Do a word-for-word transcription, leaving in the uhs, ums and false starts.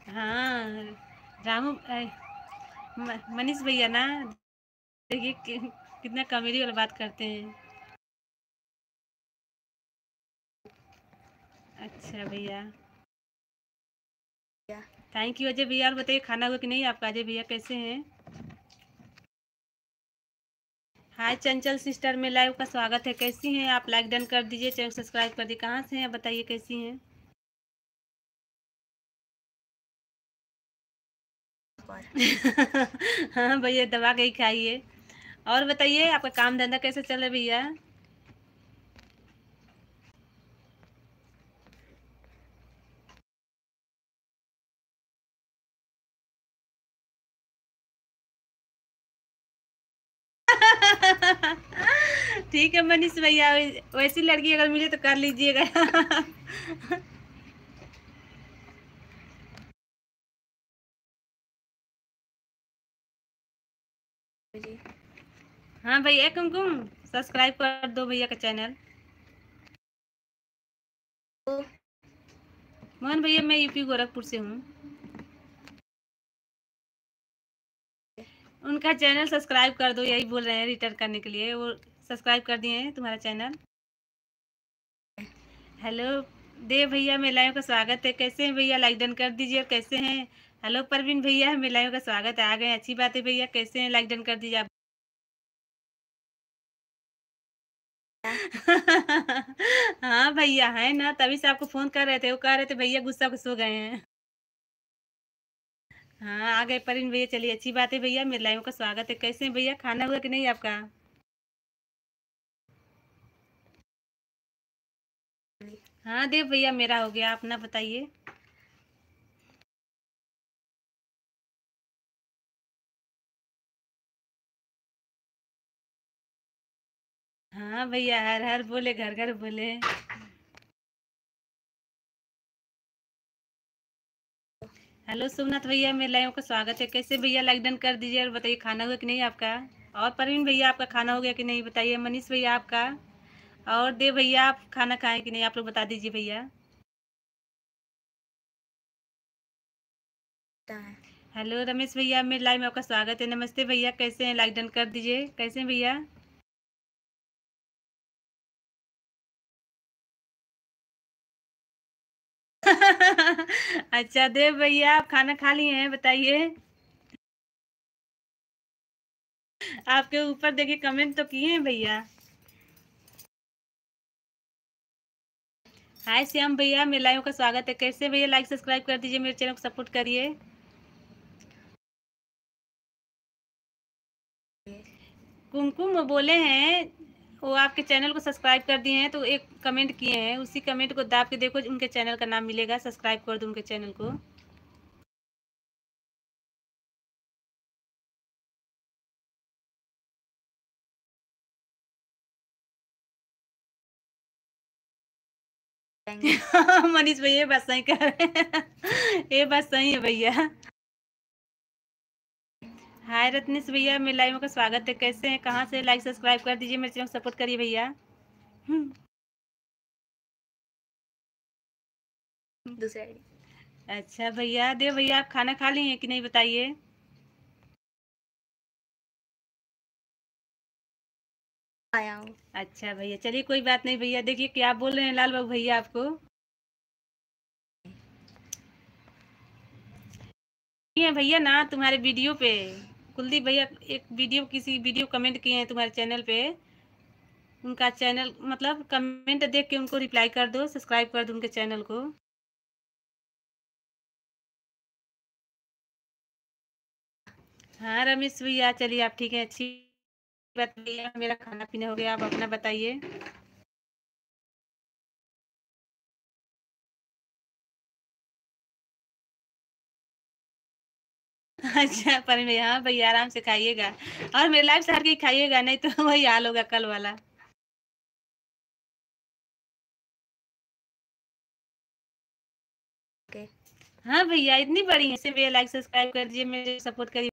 हाँ, रामू अ, म मनीष भैया ना देखिए कि कितना कॉमेडी वाला बात करते हैं। अच्छा भैया, थैंक यू अजय भैया। और बताइए खाना हुआ कि नहीं आपका? अजय भैया कैसे हैं? हाय चंचल सिस्टर, में लाइव का स्वागत है। कैसी हैं आप? लाइक डन कर दीजिए, चैनल सब्सक्राइब कर दीजिए। कहाँ से हैं बताइए, कैसी हैं? हाँ भैया, दबा के ही खाइए। और बताइए आपका काम धंधा कैसे चल रहा है भैया? ठीक है मनीष भैया, वै- वैसी लड़की अगर मिले तो कर लीजिएगा। हाँ भैया, कुमकुम सब्सक्राइब कर दो भैया का चैनल। मोहन भैया, मैं यूपी गोरखपुर से हूँ। उनका चैनल सब्सक्राइब कर दो, यही बोल रहे हैं रिटर्न करने के लिए। वो सब्सक्राइब कर दिए हैं तुम्हारा चैनल। हेलो देव भैया, मेलायों का स्वागत है। कैसे हैं भैया? लाइक डन कर दीजिए। और कैसे हैं? हेलो परवीन भैया, मेलायों का स्वागत है। आ गए, अच्छी बात है भैया। कैसे हैं? लाइक डन कर दीजिए आप। हाँ भैया है ना, तभी से आपको फोन कर रहे थे। वो कह रहे थे भैया गुस्सा गुस्सा हो गए हैं। हाँ आ गए परवीन भैया, चलिए अच्छी बात है भैया। मेलायों का स्वागत है। कैसे हैं भैया? खाना हुआ कि नहीं आपका? हाँ देव भैया, मेरा हो गया। अपना बताइए। हाँ भैया, हर हर बोले, घर घर बोले। हेलो सोमनाथ भैया, मेरे लाइव का स्वागत है। कैसे भैया? लाइक डन कर दीजिए। और बताइए खाना हुआ कि नहीं आपका? और परवीन भैया, आपका खाना हो गया कि नहीं बताइए। मनीष भैया आपका? और देव भैया, आप खाना खाएं कि नहीं? आप लोग बता दीजिए भैया। हेलो रमेश भैया, मेरे लाइव में आपका स्वागत है। नमस्ते भैया, कैसे हैं? लाइक डन कर दीजिए। कैसे हैं भैया? अच्छा देव भैया, आप खाना खा लिए हैं बताइए। आपके ऊपर देखिए कमेंट तो किए हैं भैया। हाय श्याम भैया, मेरे लाइव का स्वागत है। कैसे भैया? लाइक सब्सक्राइब कर दीजिए, मेरे चैनल को सपोर्ट करिए। कुमकुम वो बोले हैं, वो आपके चैनल को सब्सक्राइब कर दिए हैं, तो एक कमेंट किए हैं। उसी कमेंट को दाब के देखो, उनके चैनल का नाम मिलेगा। सब्सक्राइब कर दो उनके चैनल को। मनीष भैया, ये बात सही कह रहे हैं। ये बात सही है भैया। हाय रत्नेश भैया, मेरे लाइव का स्वागत है। कैसे हैं? कहाँ से? लाइक सब्सक्राइब कर दीजिए, मेरे चैनल को सपोर्ट करिए भैया। हम्म, दूसरे अच्छा भैया, दे भैया, आप खाना खा लिए हैं कि नहीं बताइए। आया हूँ। अच्छा भैया, चलिए कोई बात नहीं भैया। देखिए क्या बोल रहे हैं लाल बाबू भैया आपको। ये भैया ना तुम्हारे वीडियो पे, कुलदीप भैया एक वीडियो, किसी वीडियो कमेंट किए हैं तुम्हारे चैनल पे। उनका चैनल मतलब कमेंट देख के उनको रिप्लाई कर दो, सब्सक्राइब कर दो उनके चैनल को। हाँ रमेश भैया, चलिए आप ठीक है, अच्छी बात भैया। मेरा खाना पीना हो गया, आप अपना बताइए। अच्छा पर भैया, हाँ भैया आराम से खाइएगा। और मेरे लाइफ से हट के खाइएगा, नहीं तो वही हाल होगा कल वाला। हाँ भैया, इतनी बड़ी है, इसे भैया लाइक सब्सक्राइब कर दीजिए, मेरे सपोर्ट करिए।